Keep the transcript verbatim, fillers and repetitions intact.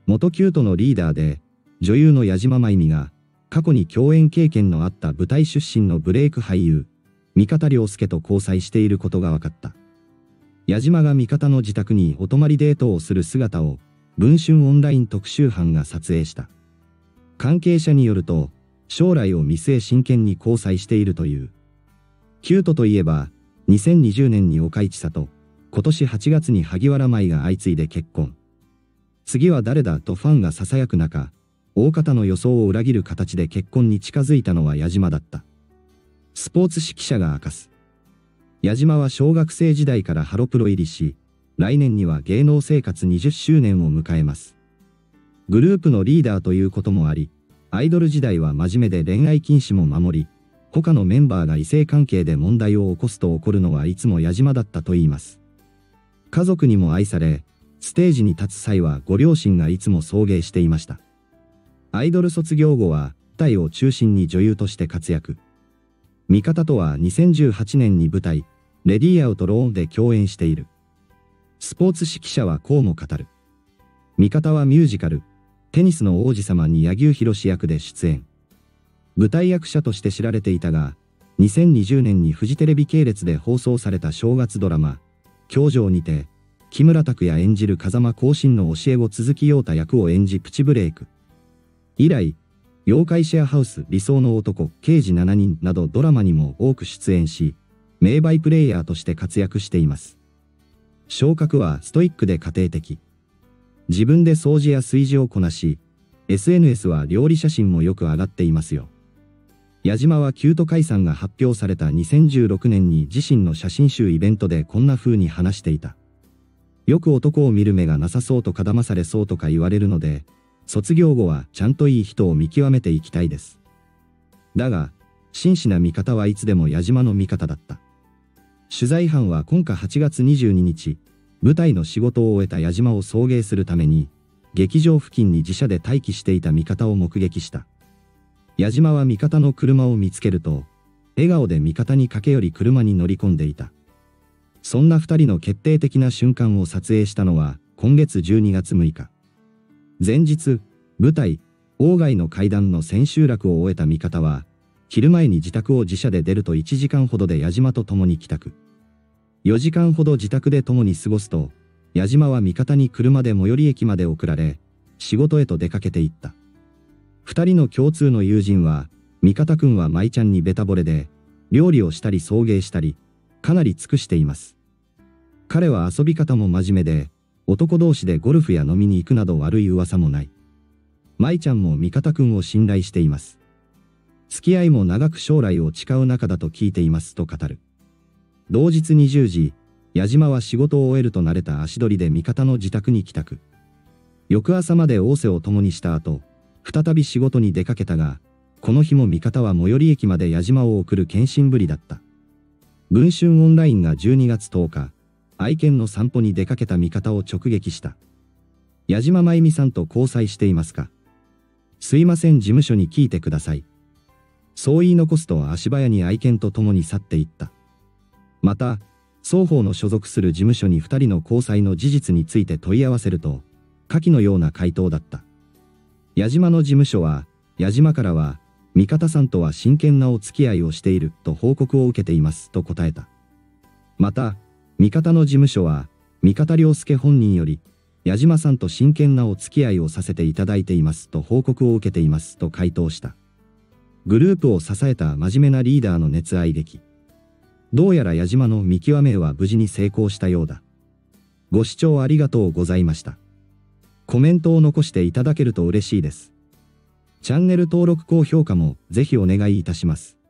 元キュートのリーダーで、女優の矢島舞美が、過去に共演経験のあった舞台出身のブレイク俳優、三方亮介と交際していることが分かった。矢島が三方の自宅にお泊まりデートをする姿を、文春オンライン特集班が撮影した。関係者によると、将来を見据え真剣に交際しているという。キュートといえば、にせんにじゅうねんに岡市里、今年はちがつに萩原舞が相次いで結婚。次は誰だとファンが囁く中、大方の予想を裏切る形で結婚に近づいたのは矢島だった。スポーツ紙記者が明かす。矢島は小学生時代からハロプロ入りし、来年には芸能生活にじゅっしゅうねんを迎えます。グループのリーダーということもあり、アイドル時代は真面目で恋愛禁止も守り、他のメンバーが異性関係で問題を起こすと起こるのはいつも矢島だったといいます。家族にも愛され、ステージに立つ際はご両親がいつも送迎していました。アイドル卒業後は、舞台を中心に女優として活躍。三方とはにせんじゅうはちねんに舞台、レディーアウトローンで共演している。スポーツ紙記者はこうも語る。三方はミュージカル、テニスの王子様に柳生博役で出演。舞台役者として知られていたが、にせんにじゅうねんにフジテレビ系列で放送された正月ドラマ、教場にて、木村拓哉演じる風間光信の教え子鈴木陽太役を演じプチブレイク。以来、妖怪シェアハウス理想の男、刑事しちにんなどドラマにも多く出演し、名バイプレイヤーとして活躍しています。性格はストイックで家庭的。自分で掃除や炊事をこなし、エスエヌエス は料理写真もよく上がっていますよ。矢島はキュート解散が発表されたにせんじゅうろくねんに自身の写真集イベントでこんな風に話していた。よく男を見る目がなさそうとかだまされそうとか言われるので、卒業後はちゃんといい人を見極めていきたいです。だが、真摯な味方はいつでも矢島の味方だった。取材班は今夏はちがつにじゅうににち、舞台の仕事を終えた矢島を送迎するために、劇場付近に自車で待機していた味方を目撃した。矢島は味方の車を見つけると、笑顔で味方に駆け寄り車に乗り込んでいた。そんな二人の決定的な瞬間を撮影したのは今月じゅうにがつむいか。前日、舞台、鴎外の階段の千秋楽を終えた味方は、昼前に自宅を自車で出るといちじかんほどで矢島と共に帰宅。よじかんほど自宅で共に過ごすと、矢島は味方に車で最寄り駅まで送られ、仕事へと出かけていった。二人の共通の友人は、味方くんは舞ちゃんにベタ惚れで、料理をしたり送迎したり、かなり尽くしています。彼は遊び方も真面目で、男同士でゴルフや飲みに行くなど悪い噂もない。舞ちゃんも味方くんを信頼しています。付き合いも長く将来を誓う仲だと聞いていますと語る。同日にじゅうじ、矢島は仕事を終えると慣れた足取りで味方の自宅に帰宅。翌朝まで仰せを共にした後、再び仕事に出かけたが、この日も味方は最寄り駅まで矢島を送る献身ぶりだった。文春オンラインがじゅうにがつとおか、愛犬の散歩に出かけた味方を直撃した。矢島舞美さんと交際していますか？すいません、事務所に聞いてください。そう言い残すと足早に愛犬と共に去っていった。また、双方の所属する事務所に二人の交際の事実について問い合わせると、下記のような回答だった。矢島の事務所は、矢島からは、味方さんとは真剣なお付き合いをしていると報告を受けていますと答えた。また、味方の事務所は、三方亮介本人より、矢島さんと真剣なお付き合いをさせていただいていますと報告を受けていますと回答した。グループを支えた真面目なリーダーの熱愛劇。どうやら矢島の見極めは無事に成功したようだ。ご視聴ありがとうございました。コメントを残していただけると嬉しいです。チャンネル登録高評価もぜひお願いいたします。